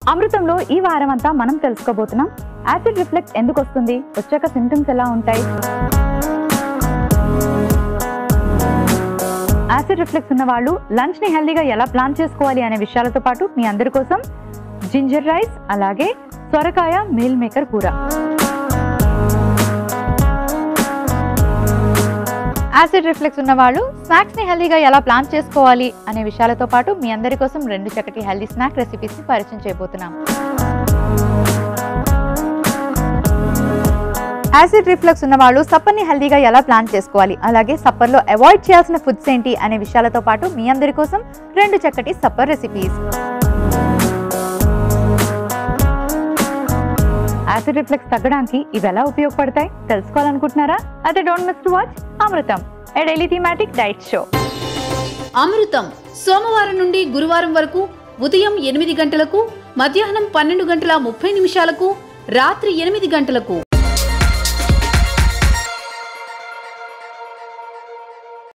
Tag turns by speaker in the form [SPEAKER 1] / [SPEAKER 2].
[SPEAKER 1] అమృతంలో ఈ వారం అంతా మనం తెలుసుకోబోతున్నాం యాసిడ్ రిఫ్లెక్స్ ఎందుకు వస్తుంది, వచ్చాక సింప్టమ్స్ ఎలా ఉంటాయి, యాసిడ్ రిఫ్లెక్స్ ఉన్న వాళ్ళు లంచ్ ని హెల్దీగా ఎలా ప్లాన్ చేసుకోవాలి అనే విషయాలతో పాటు మీ అందరి కోసం జింజర్ రైస్ అలాగే సొరకాయ మీల్ మేకర్ కూర. యాసిడ్ రిఫ్లెక్స్ ఉన్న వాళ్ళు స్నాక్స్ ని హెల్దీగా ఎలా ప్లాన్ చేసుకోవాలి అనే విషయాలతో పాటు మీ అందరి కోసం 2 చక్కటి హెల్దీ స్నాక్ రెసిపీస్ ని పరిచయం చేయబోతున్నాం. యాసిడ్ రిఫ్లెక్స్ ఉన్న వాళ్ళు సప్పర్ ని హెల్దీగా ఎలా ప్లాన్ చేసుకోవాలి, అలాగే సప్పర్ లో అవాయిడ్ చేయాల్సిన ఫుడ్స్ ఏంటి అనే విషయాలతో పాటు మీ అందరి కోసం 2 చక్కటి సప్పర్ రెసిపీస్. యాసిడ్ రిఫ్లెక్స్ తగ్గడానికి ఇవి ఎలా ఉపయోగపడతాయి తెలుసుకోవాలనుకుంటున్నారా? అయితే don't miss to watch Amritham, a daily thematic diet show.
[SPEAKER 2] Amritham సోమవారం నుండి గురువారం వరకు ఉదయం 8 గంటలకు, మధ్యాహ్నం 12:30 రాత్రి 8 గంటలకు.